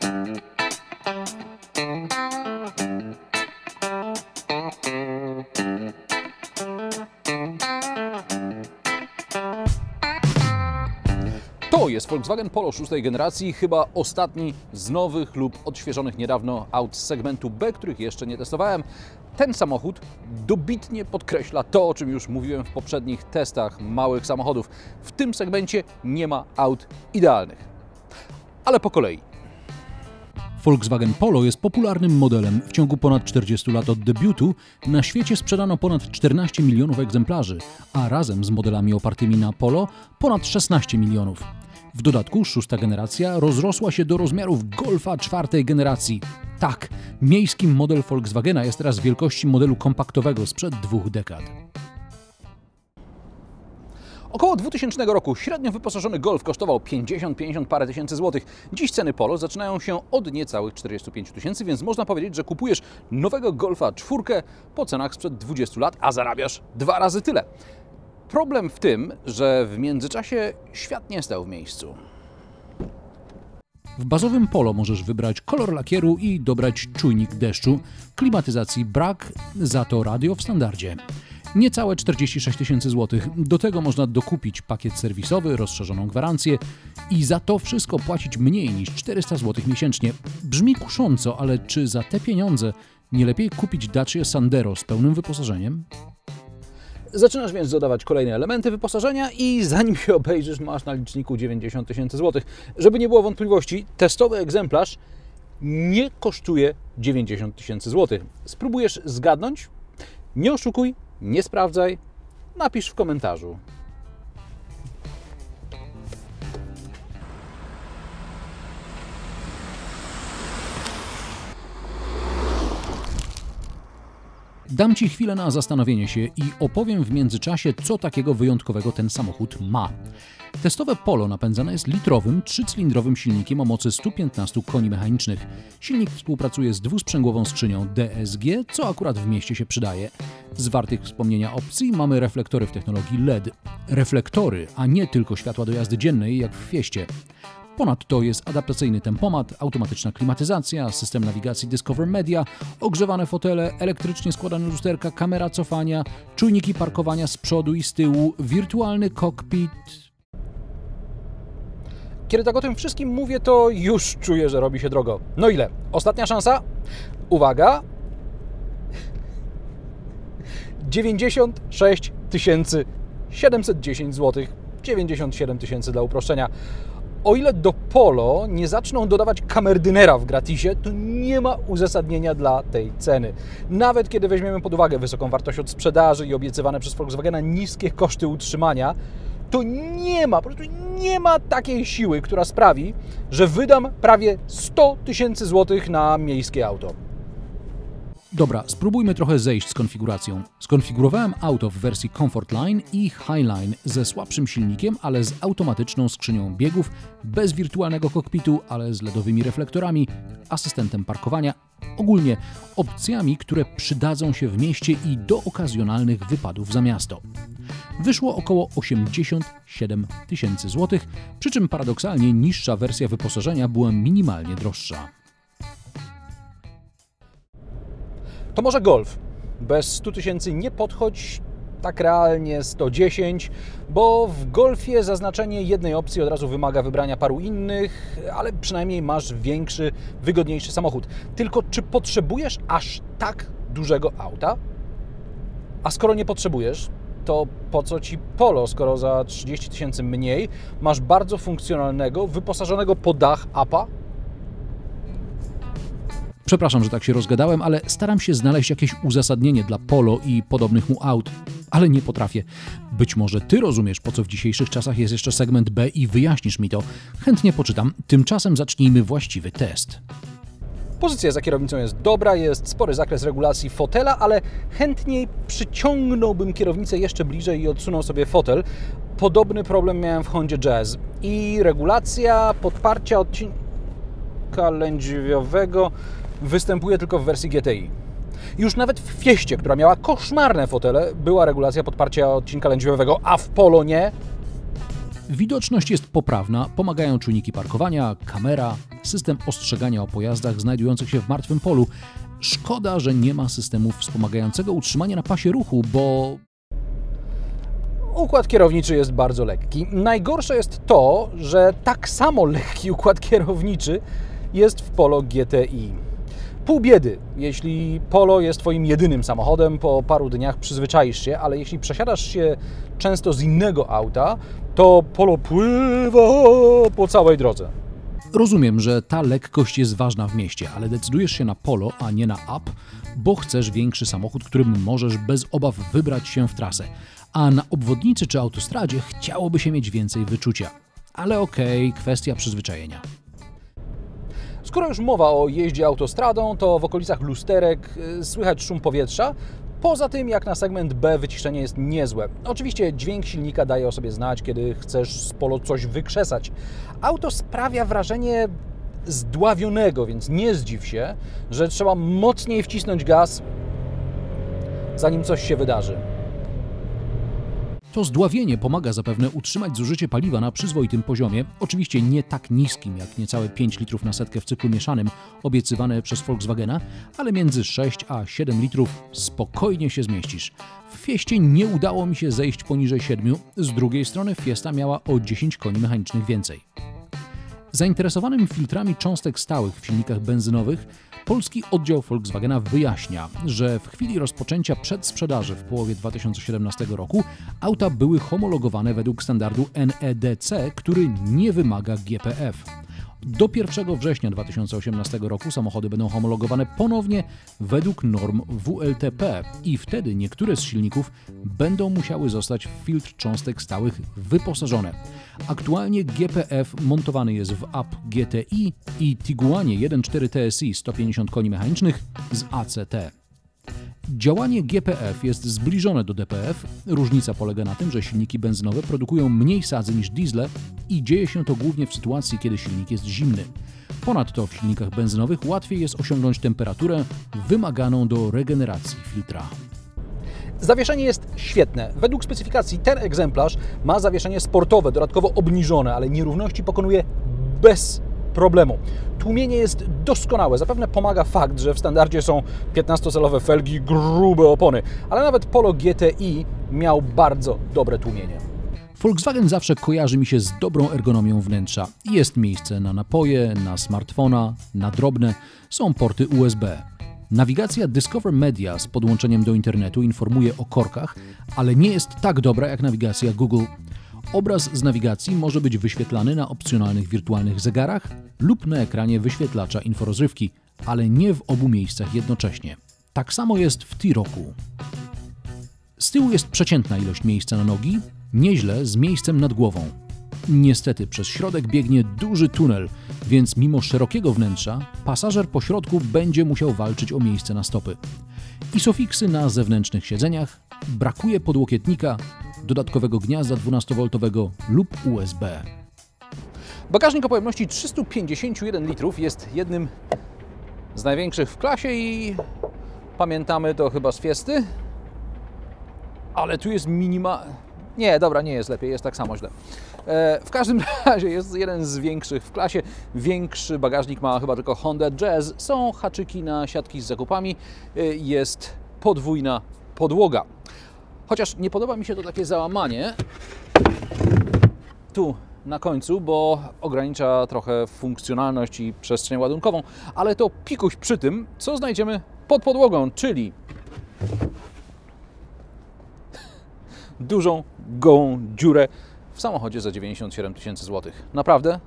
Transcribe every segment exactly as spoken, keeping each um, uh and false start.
To jest Volkswagen Polo szóstej generacji, chyba ostatni z nowych lub odświeżonych niedawno aut z segmentu B, których jeszcze nie testowałem. Ten samochód dobitnie podkreśla to, o czym już mówiłem w poprzednich testach małych samochodów. W tym segmencie nie ma aut idealnych. Ale po kolei. Volkswagen Polo jest popularnym modelem. W ciągu ponad czterdziestu lat od debiutu na świecie sprzedano ponad czternaście milionów egzemplarzy, a razem z modelami opartymi na Polo ponad szesnaście milionów. W dodatku szósta generacja rozrosła się do rozmiarów Golfa czwartej generacji. Tak, miejski model Volkswagena jest teraz wielkości modelu kompaktowego sprzed dwóch dekad. Około dwutysięcznego roku średnio wyposażony Golf kosztował pięćdziesiąt pięćdziesiąt parę tysięcy złotych. Dziś ceny Polo zaczynają się od niecałych czterdziestu pięciu tysięcy, więc można powiedzieć, że kupujesz nowego Golfa czwórkę po cenach sprzed dwudziestu lat, a zarabiasz dwa razy tyle. Problem w tym, że w międzyczasie świat nie stał w miejscu. W bazowym Polo możesz wybrać kolor lakieru i dobrać czujnik deszczu. Klimatyzacji brak, za to radio w standardzie. Niecałe czterdzieści sześć tysięcy złotych. Do tego można dokupić pakiet serwisowy, rozszerzoną gwarancję i za to wszystko płacić mniej niż czterysta złotych miesięcznie. Brzmi kusząco, ale czy za te pieniądze nie lepiej kupić Dacia Sandero z pełnym wyposażeniem? Zaczynasz więc dodawać kolejne elementy wyposażenia i zanim się obejrzysz, masz na liczniku dziewięćdziesiąt tysięcy złotych. Żeby nie było wątpliwości, testowy egzemplarz nie kosztuje dziewięćdziesiąt tysięcy złotych. Spróbujesz zgadnąć? Nie oszukuj, nie sprawdzaj, napisz w komentarzu. Dam Ci chwilę na zastanowienie się i opowiem w międzyczasie, co takiego wyjątkowego ten samochód ma. Testowe Polo napędzane jest litrowym, trzycylindrowym silnikiem o mocy stu piętnastu koni mechanicznych. Silnik współpracuje z dwusprzęgłową skrzynią D S G, co akurat w mieście się przydaje. Z wartych wspomnienia opcji mamy reflektory w technologii L E D. Reflektory, a nie tylko światła do jazdy dziennej, jak w Fieście. Ponadto jest adaptacyjny tempomat, automatyczna klimatyzacja, system nawigacji Discover Media, ogrzewane fotele, elektrycznie składane lusterka, kamera cofania, czujniki parkowania z przodu i z tyłu, wirtualny cockpit. Kiedy tak o tym wszystkim mówię, to już czuję, że robi się drogo. No ile? Ostatnia szansa? Uwaga! dziewięćdziesiąt sześć tysięcy siedemset dziesięć złotych. dziewięćdziesiąt siedem tysięcy dla uproszczenia. O ile do Polo nie zaczną dodawać kamerdynera w gratisie, to nie ma uzasadnienia dla tej ceny. Nawet kiedy weźmiemy pod uwagę wysoką wartość od sprzedaży i obiecywane przez Volkswagena niskie koszty utrzymania, to nie ma, po prostu nie ma takiej siły, która sprawi, że wydam prawie sto tysięcy złotych na miejskie auto. Dobra, spróbujmy trochę zejść z konfiguracją. Skonfigurowałem auto w wersji Comfort Line i Highline ze słabszym silnikiem, ale z automatyczną skrzynią biegów, bez wirtualnego kokpitu, ale z LEDowymi reflektorami, asystentem parkowania, ogólnie opcjami, które przydadzą się w mieście i do okazjonalnych wypadów za miasto. Wyszło około osiemdziesiąt siedem tysięcy złotych, przy czym paradoksalnie niższa wersja wyposażenia była minimalnie droższa. To może Golf. Bez stu tysięcy nie podchodź, tak realnie sto dziesięć, bo w Golfie zaznaczenie jednej opcji od razu wymaga wybrania paru innych, ale przynajmniej masz większy, wygodniejszy samochód. Tylko czy potrzebujesz aż tak dużego auta? A skoro nie potrzebujesz, to po co Ci Polo, skoro za trzydzieści tysięcy mniej masz bardzo funkcjonalnego, wyposażonego po dach upa? Przepraszam, że tak się rozgadałem, ale staram się znaleźć jakieś uzasadnienie dla Polo i podobnych mu aut, ale nie potrafię. Być może Ty rozumiesz, po co w dzisiejszych czasach jest jeszcze segment B i wyjaśnisz mi to. Chętnie poczytam. Tymczasem zacznijmy właściwy test. Pozycja za kierownicą jest dobra, jest spory zakres regulacji fotela, ale chętniej przyciągnąłbym kierownicę jeszcze bliżej i odsunął sobie fotel. Podobny problem miałem w Hondzie Jazz. I regulacja podparcia odcinka lędźwiowego występuje tylko w wersji G T I. Już nawet w Fieście, która miała koszmarne fotele, była regulacja podparcia odcinka lędźwiowego, a w Polo nie. Widoczność jest poprawna, pomagają czujniki parkowania, kamera, system ostrzegania o pojazdach znajdujących się w martwym polu. Szkoda, że nie ma systemu wspomagającego utrzymania na pasie ruchu, bo... Układ kierowniczy jest bardzo lekki. Najgorsze jest to, że tak samo lekki układ kierowniczy jest w Polo G T I. Pół biedy, jeśli Polo jest Twoim jedynym samochodem, po paru dniach przyzwyczaisz się, ale jeśli przesiadasz się często z innego auta, to Polo pływa po całej drodze. Rozumiem, że ta lekkość jest ważna w mieście, ale decydujesz się na Polo, a nie na Up, bo chcesz większy samochód, którym możesz bez obaw wybrać się w trasę. A na obwodnicy czy autostradzie chciałoby się mieć więcej wyczucia. Ale okej, okay, kwestia przyzwyczajenia. Skoro już mowa o jeździe autostradą, to w okolicach lusterek słychać szum powietrza. Poza tym, jak na segment B, wyciszenie jest niezłe. Oczywiście dźwięk silnika daje o sobie znać, kiedy chcesz z Polo coś wykrzesać. Auto sprawia wrażenie zdławionego, więc nie zdziw się, że trzeba mocniej wcisnąć gaz, zanim coś się wydarzy. To zdławienie pomaga zapewne utrzymać zużycie paliwa na przyzwoitym poziomie, oczywiście nie tak niskim jak niecałe pięć litrów na setkę w cyklu mieszanym obiecywane przez Volkswagena, ale między sześć a siedem litrów spokojnie się zmieścisz. W Fieście nie udało mi się zejść poniżej siedmiu, z drugiej strony Fiesta miała o dziesięć koni mechanicznych więcej. Zainteresowanym filtrami cząstek stałych w silnikach benzynowych polski oddział Volkswagena wyjaśnia, że w chwili rozpoczęcia przedsprzedaży w połowie dwa tysiące siedemnastego roku auta były homologowane według standardu N E D C, który nie wymaga G P F. Do pierwszego września dwa tysiące osiemnastego roku samochody będą homologowane ponownie według norm W L T P i wtedy niektóre z silników będą musiały zostać w filtr cząstek stałych wyposażone. Aktualnie G P F montowany jest w Up G T I i Tiguanie jeden przecinek cztery T S I sto pięćdziesiąt koni mechanicznych z A C T. Działanie G P F jest zbliżone do D P F. Różnica polega na tym, że silniki benzynowe produkują mniej sadzy niż diesle i dzieje się to głównie w sytuacji, kiedy silnik jest zimny. Ponadto w silnikach benzynowych łatwiej jest osiągnąć temperaturę wymaganą do regeneracji filtra. Zawieszenie jest świetne. Według specyfikacji ten egzemplarz ma zawieszenie sportowe, dodatkowo obniżone, ale nierówności pokonuje bez problemu. Tłumienie jest doskonałe. Zapewne pomaga fakt, że w standardzie są piętnastocalowe felgi, grube opony, ale nawet Polo G T I miał bardzo dobre tłumienie. Volkswagen zawsze kojarzy mi się z dobrą ergonomią wnętrza. Jest miejsce na napoje, na smartfona, na drobne, są porty U S B. Nawigacja Discover Media z podłączeniem do internetu informuje o korkach, ale nie jest tak dobra jak nawigacja Google. Obraz z nawigacji może być wyświetlany na opcjonalnych wirtualnych zegarach lub na ekranie wyświetlacza inforozrywki, ale nie w obu miejscach jednocześnie. Tak samo jest w T-Rocku. Z tyłu jest przeciętna ilość miejsca na nogi, nieźle z miejscem nad głową. Niestety przez środek biegnie duży tunel, więc mimo szerokiego wnętrza pasażer po środku będzie musiał walczyć o miejsce na stopy. Isofiksy na zewnętrznych siedzeniach, brakuje podłokietnika, dodatkowego gniazda dwunastowoltowego lub U S B. Bagażnik o pojemności trzysta pięćdziesiąt jeden litrów jest jednym z największych w klasie i pamiętamy to chyba z Fiesty, ale tu jest minima... Nie, dobra, nie jest lepiej, jest tak samo źle. E, w każdym razie jest jeden z większych w klasie. Większy bagażnik ma chyba tylko Honda Jazz. Są haczyki na siatki z zakupami. E, jest podwójna podłoga. Chociaż nie podoba mi się to takie załamanie tu na końcu, bo ogranicza trochę funkcjonalność i przestrzeń ładunkową, ale to pikuś przy tym, co znajdziemy pod podłogą, czyli dużą, gołą dziurę w samochodzie za dziewięćdziesiąt siedem tysięcy złotych. Naprawdę?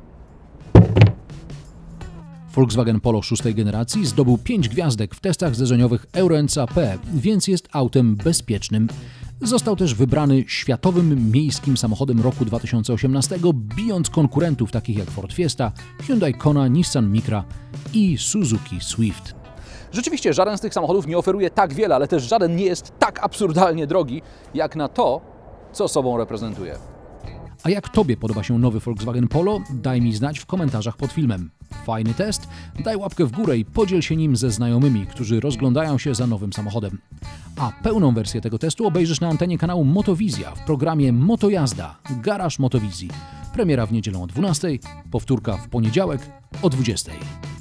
Volkswagen Polo szóstej generacji zdobył pięć gwiazdek w testach zderzeniowych Euro N C A P, więc jest autem bezpiecznym. Został też wybrany światowym miejskim samochodem roku dwa tysiące osiemnastego, bijąc konkurentów takich jak Ford Fiesta, Hyundai Kona, Nissan Micra i Suzuki Swift. Rzeczywiście żaden z tych samochodów nie oferuje tak wiele, ale też żaden nie jest tak absurdalnie drogi, jak na to, co sobą reprezentuje. A jak Tobie podoba się nowy Volkswagen Polo? Daj mi znać w komentarzach pod filmem. Fajny test? Daj łapkę w górę i podziel się nim ze znajomymi, którzy rozglądają się za nowym samochodem. A pełną wersję tego testu obejrzysz na antenie kanału Motowizja w programie Motojazda – Garaż Motowizji. Premiera w niedzielę o dwunastej, powtórka w poniedziałek o dwudziestej.